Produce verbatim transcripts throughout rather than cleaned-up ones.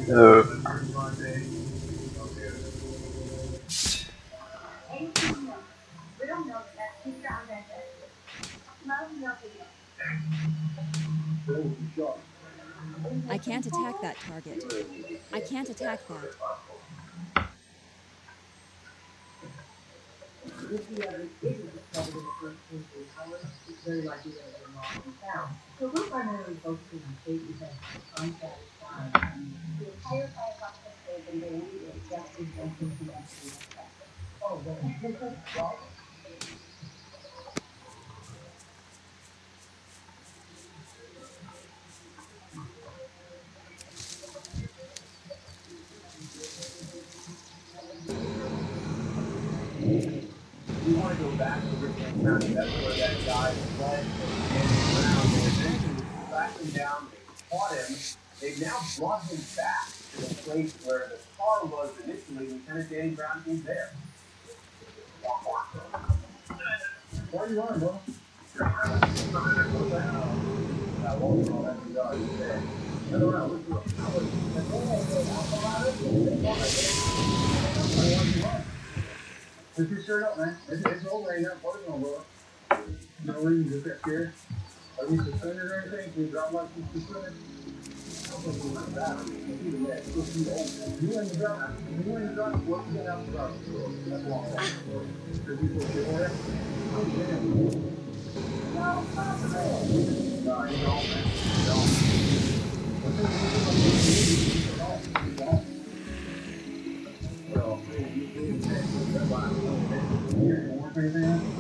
Uh, I can't attack that target. I can't attack that. you want to go back to Richmond County, that's where that guy fled and around. They eventually tracked him down, they caught him. They've now brought him back to the place where the car was initially. Lieutenant Danny Brown is there. Where are you going, bro? Just be straight up, man. It's, it's over, ain't nothing fucking on, bro. No reason to get scared. Are you suspended or anything? Can you drop like you suspended? You ain't the driver. You ain't the driver. What you got out the driver? That's wrong. Because you put your order. Oh, damn. No, no, you don't, man. You don't. Well, that's why I don't think you're more anything.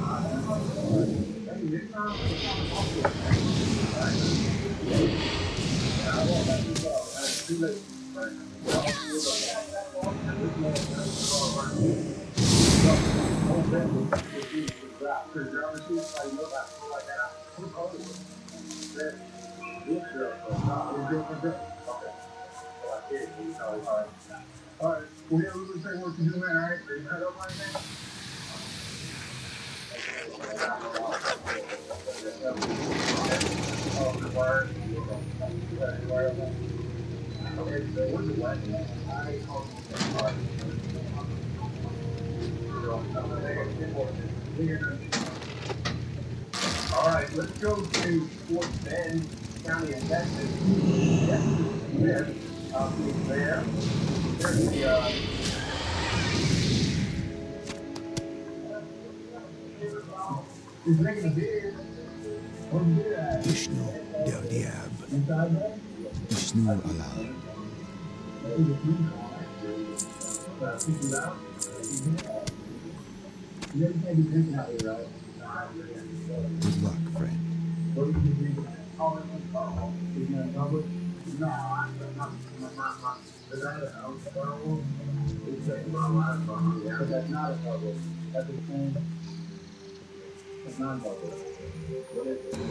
Alright, we have a little thing what to do, man. Alright, are you cut up like that? Oh, the wire. Okay, so what's the wet? I call it. Alright, let's go to Fort Bend County in Texas. Yes, there. Uh, there. There's the, uh, he's making a beer. يشنو دياب يشنو على Good luck, friend. It's not bubble. What is it?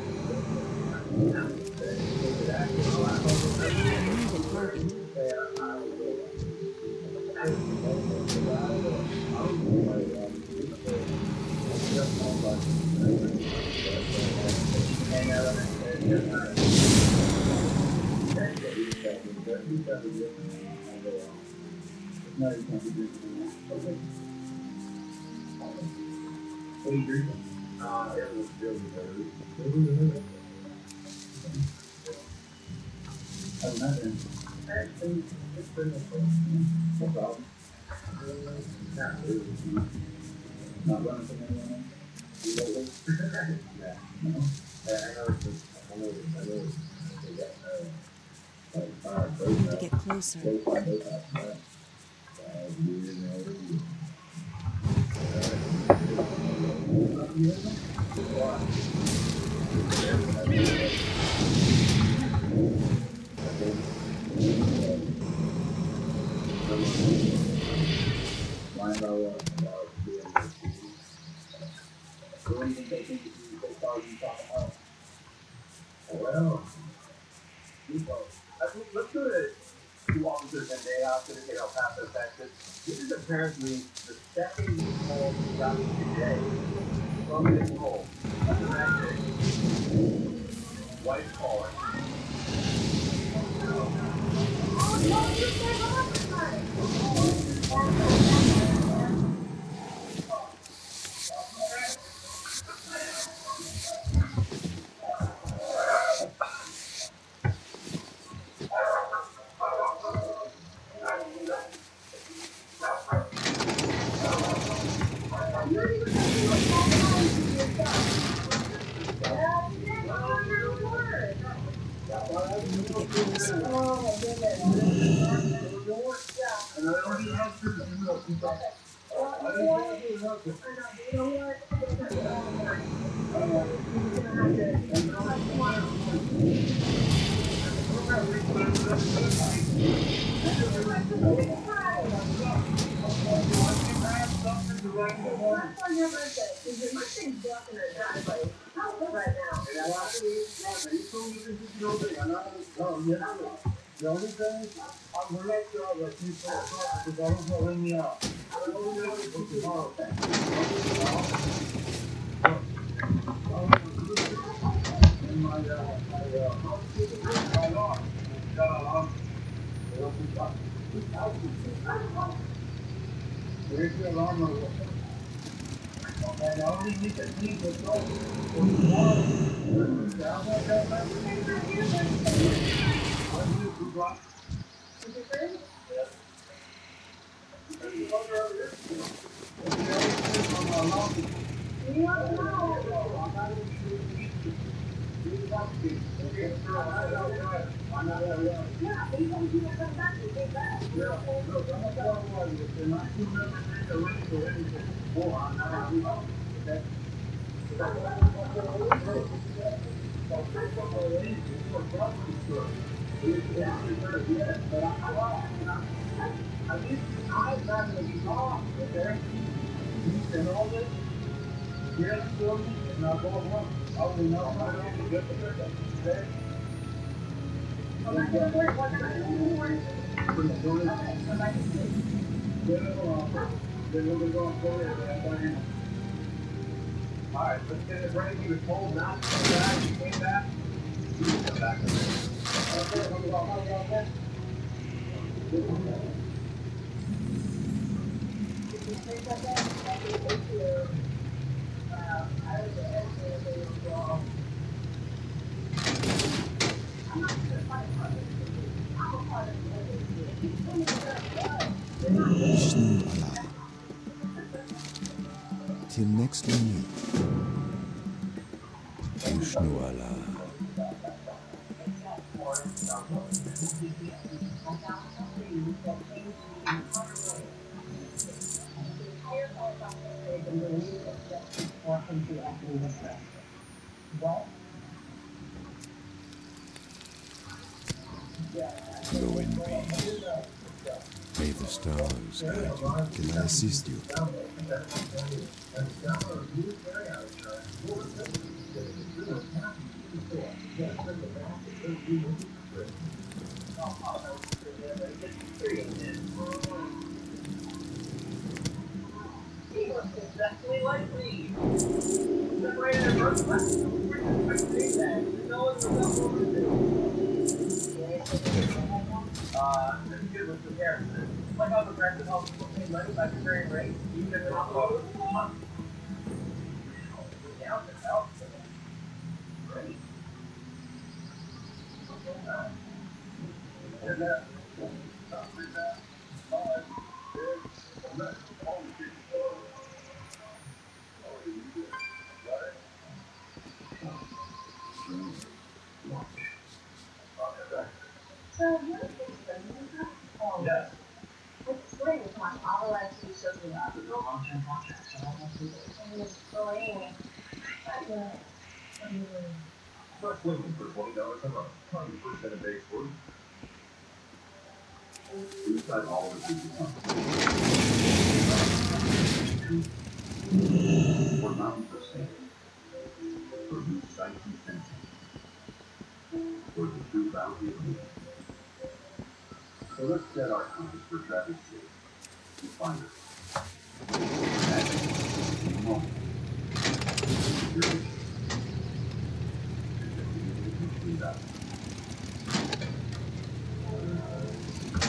What are you drinking? Uh, it was really good. Oh, nothing. Actually, it's pretty much no problem. Not really. Not running from anyone else? You know this? Yeah. No? Yeah, I know it's just, I know it's, I know it's, they got, uh, like, fire, I need to get closer. those fire, those fire, fire. Uh, you know, well, let's go to two officers and day after in El Paso, Texas. This is apparently the second call shot today from this home. That's a magic. White calling. I need to get closer. The only thing, I'm gonna let y'all let you talk because I don't know when you are. I don't know what tomorrow. In my, uh, my, uh, my alarm, got an alarm. Where's your alarm? And I only need to leave the door for tomorrow. I'm gonna tell my When you do block? Is it good? Yes. Yeah, for me, and I'll go home. I will not find out to get the pickup. Okay? I'm not going to work. What time are you going to work? Okay, so I can sleep. Then we'll go on forward. All right, let's get it ready. He was told not to come back. He came back. He can come back. Okay, we'll go on forward. Vishnu Allah. Till next we meet. Vishnu Allah. Go in peace. May the stars guide you. Can I assist you? He looks exactly like me. Separated in birth class. I see that. You know it's about Uh, this kid was comparison. Like how the brand helps people pay money by comparing rates, even if they're not close. Down to help. Great. And that. So you're yes. It's great with my father actually shows me that. The long-term contract, so I don't see it. And it's going. First living for twenty dollars a month, twenty percent of base food. Inside all of the people. For ninety percent. For new sight and sensing. For the true bounty of movement. So let's set our compass for Travis City. You find her. Magic. Moment. Your vision. And then we need to complete that.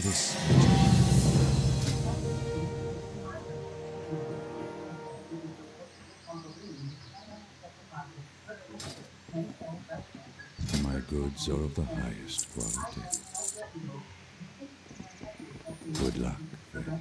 this material. My goods are of the highest quality. Good luck, then.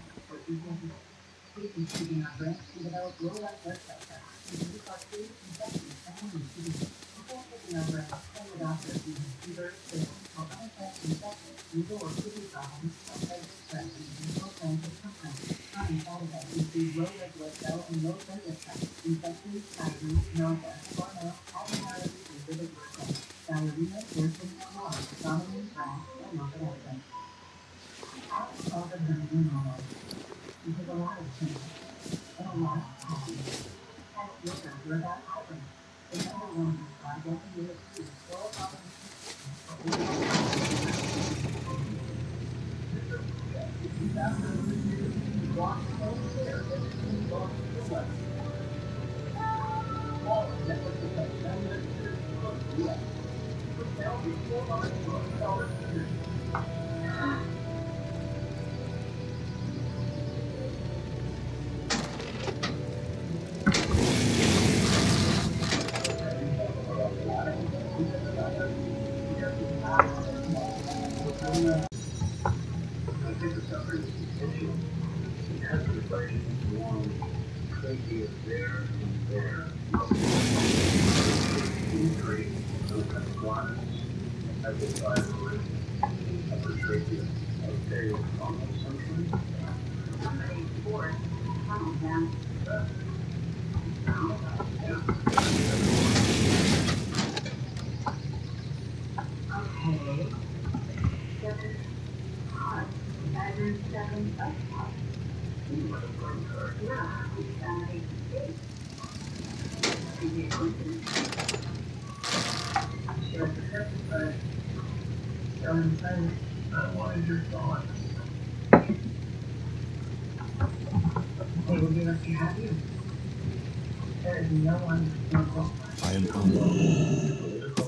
I am honored.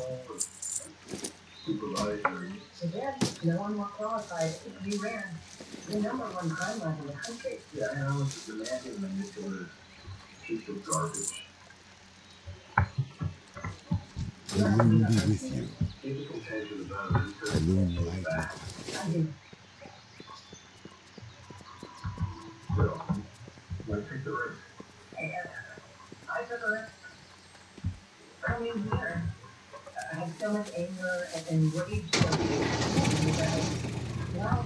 Again, no one more qualified. We ran the number one crime lab in the country. Yeah, I know it's demanding manipulative piece of garbage. The moon be with you. The moon light. I do. So, let's take the risk. And I took a risk. I mean, here. I have so much anger and rage for you. Well,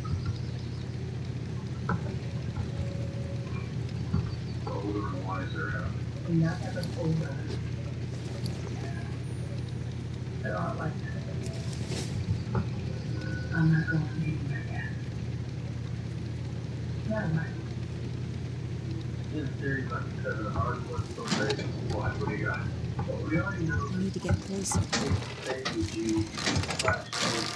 older and wiser. Not ever older. I don't like that. I'm not going to be there yet. Never mind. In theory, like seven hard work, so great. Why? What do you got? We already know. You need to get closer. You last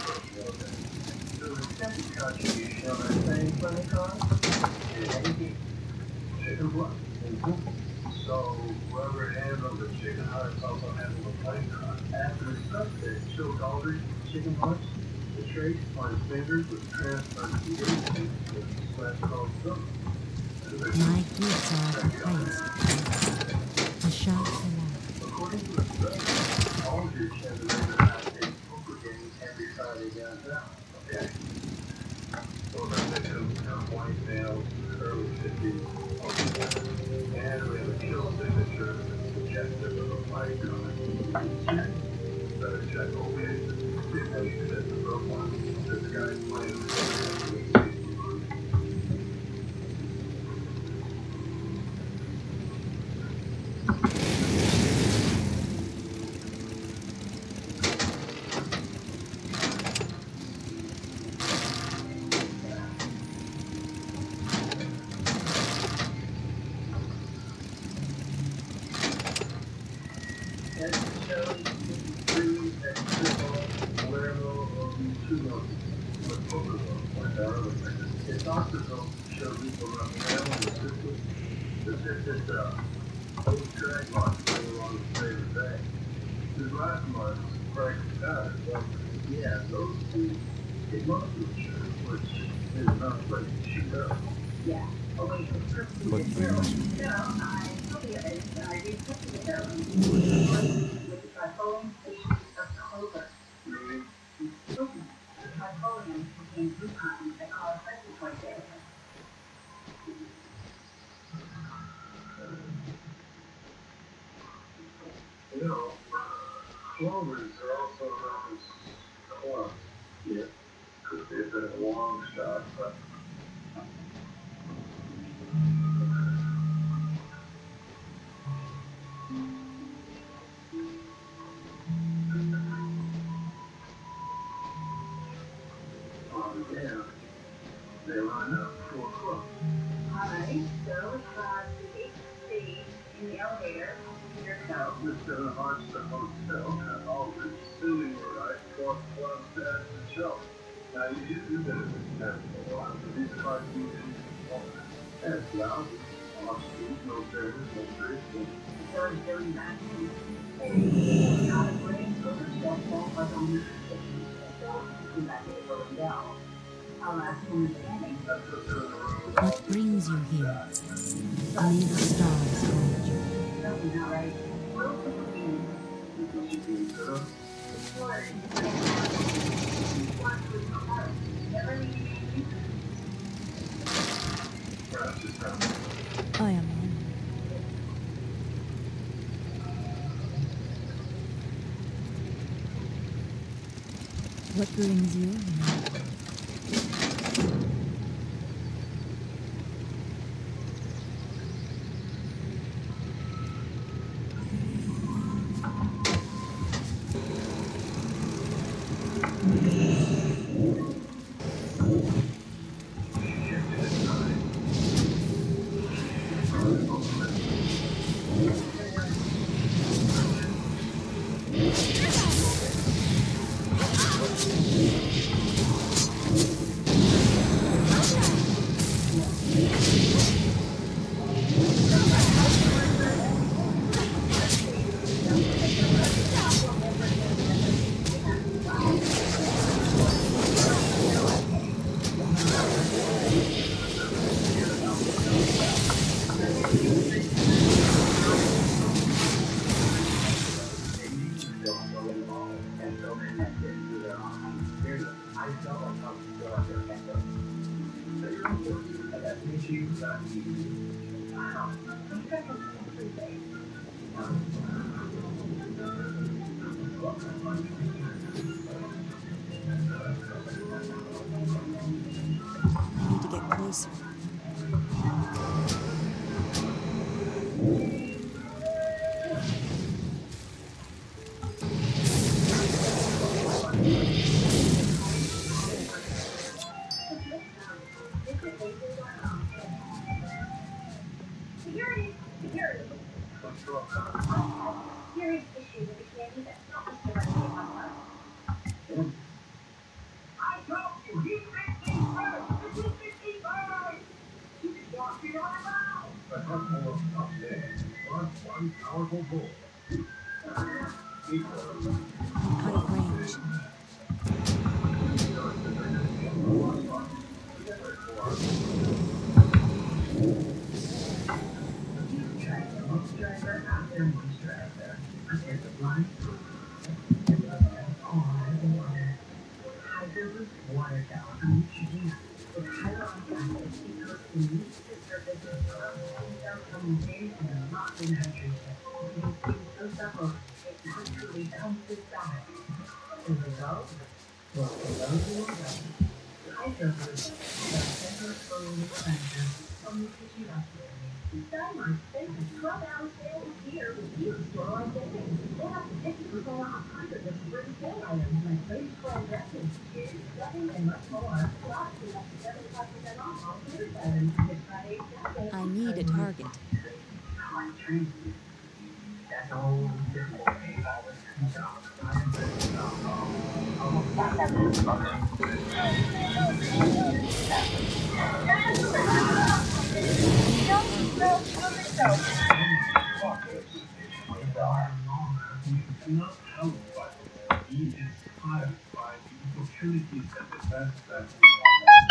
so the second contribution on that same funny car is chicken blood. So whoever handled the chicken hearts also handled the plane car. After the suspect choked Aldrich chicken hearts, the trace on his fingers was transferred to the agent with slash called silver. My goods are of the highest. A shot for life. According to the study, Aldrich has a regular high-stakes poker game every Friday downtown. Okay. So the victim become white male, early fifties, and we have a kill signature suggestive of a fight gun. Better check all cases. How you set the profile. This guy's playing the It's also show people around the town in the system. This is just a old drag mark going along the favorite day. His last month, Frank Scott, well, yeah, those two, it must be sure. which is enough place to shoot up. What brings you here? You know, clovers are also known as clubs. Yeah. Could be a bit of a long shot, but on the dam, they line up for a club. Alright, so uh, the eight stage in the elevator, here we go. Mister Hart's Hotel had always sitting right for clubs at the show. Now you do do that as a while, but these are you as loud, off street, no service, no bridge, no Or doing that. Not a brain over cell phone, but on the station. So, we got to go down. Our last one is ending. What brings you here? May the stars hold you. Something not right. Well, it's a thing. I am honored. What brings you here? I need to get closer. Security, security. Serious issue with the candy that's not Mister Running on us. I told you, you fifteen first! You fifteen first! You just walked it on out! But one more someday, one, one powerful bull. Equal. Out of range. Driver after moisturizer. There's a blind fruit. On water. Hydro Boost water gel from Neutrogena. With hyaluronic acid, it goes from meat to surface of cells from days and not in hydration. Making skin so supple, it naturally bounces back. The result? Well, below the water. Hydro Boost, the center slowly cleanser from the tissue upward. Steinmark's famous twelve ounce sale is here with huge store savings. They have fifty percent off hundreds of spring sale items like face cleanse dressings, shoes, stuffing, and much more. Plus, we have seventy-five percent off all food items this Friday, Saturday. I need a target. Hard training. That's all this morning. Not help, but he is inspired by the opportunities that the best that we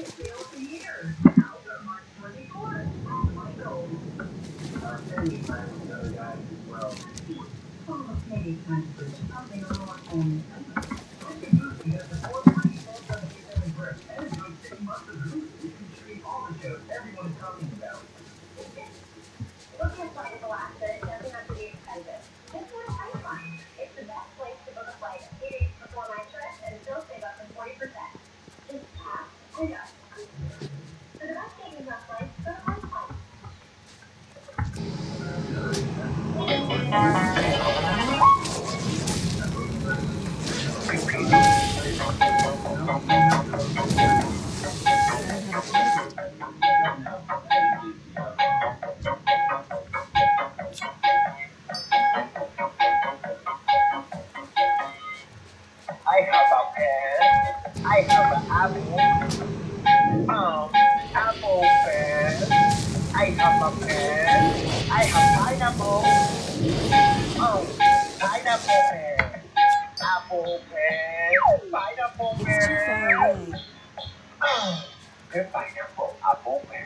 I have a pen. I have an apple. Um, apple pen. I have a pen. I have pineapple. Um, pineapple pen. Apple pen. Pineapple It's too pen. far away. Um, the pineapple apple pen.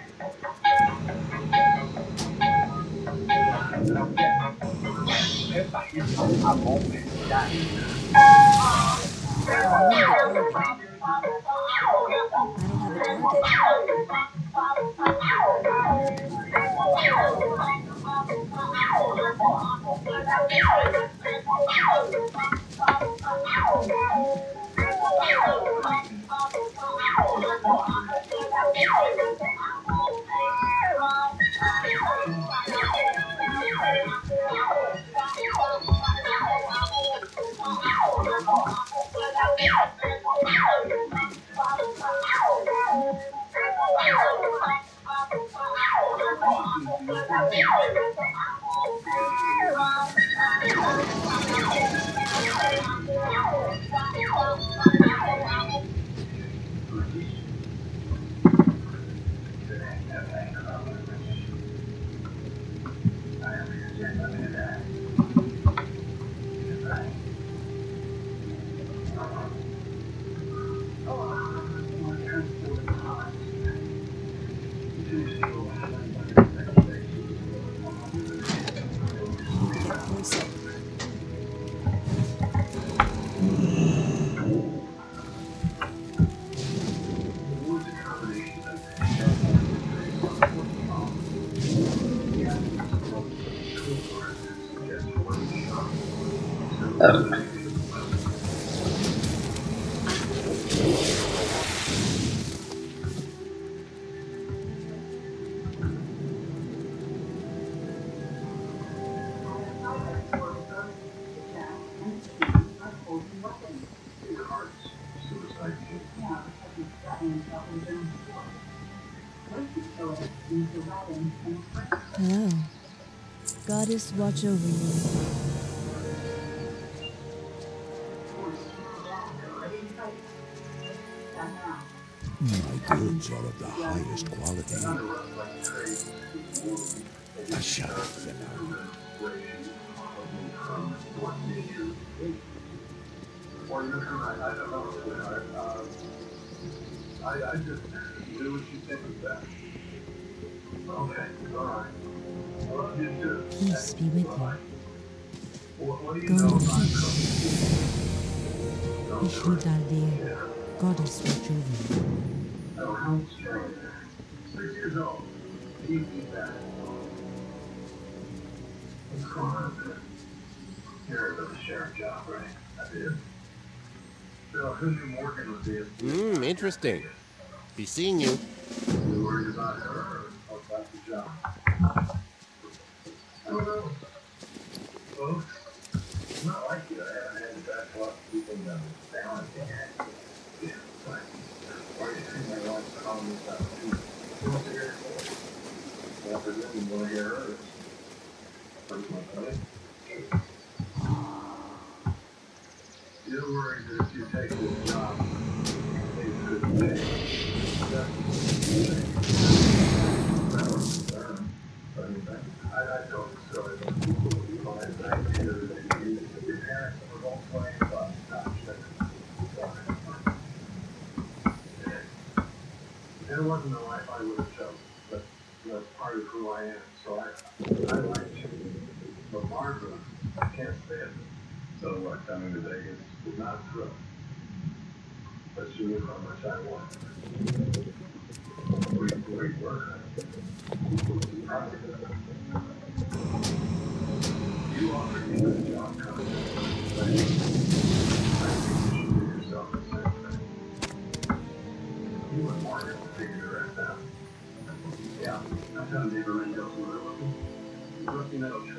The pineapple apple pen. I need a target. I don't have a target. Get closer. Hello. Goddess, watch over you. My goods are of the highest quality. A sharp fellow. I, I just do what you think is best. Okay, all right. I love you too. Peace be with you. What, what do you Go know in about peace. Ishni Daldir, Goddess, watch over you. Oh, how strange. Six years old. He did that. What's going on? You're at the sheriff job, right? I did. So who knew Morgan would be a Hmm, interesting. Be seeing you. You worried about her or about the job? I don't know. Folks, it's not like you. I haven't had to back a lot of people in the balance yet. Yeah, but why do you think my wife's calling me about two? What's the here for? Well, for them, you want to hear hers. First one, right? You're worried that if you take this job, they could pay. I, I told the story about people who find night here that you use your parents were both playing about gosh, that's it wasn't a life I would have chosen, but that's part of who I am. So I, I like change. But Martha, I can't stand it. So what, coming to Vegas was not a thrill. But she knew how much I wanted. We, we were. You offered me that job, Conrad. I think you should do yourself the same thing. You and Morgan will figure the rest out. Yeah, I found David Rendell's mother looking. Rusty metal